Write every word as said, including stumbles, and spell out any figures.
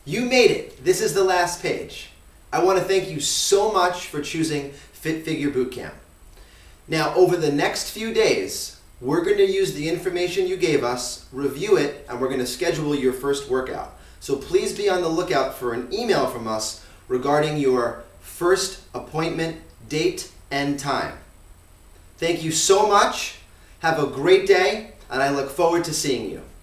You made it. This is the last page. I want to thank you so much for choosing Fit Figure Bootcamp. Now, over the next few days, we're going to use the information you gave us, review it, and we're going to schedule your first workout. So please be on the lookout for an email from us regarding your first appointment date and time. Thank you so much. Have a great day, and I look forward to seeing you.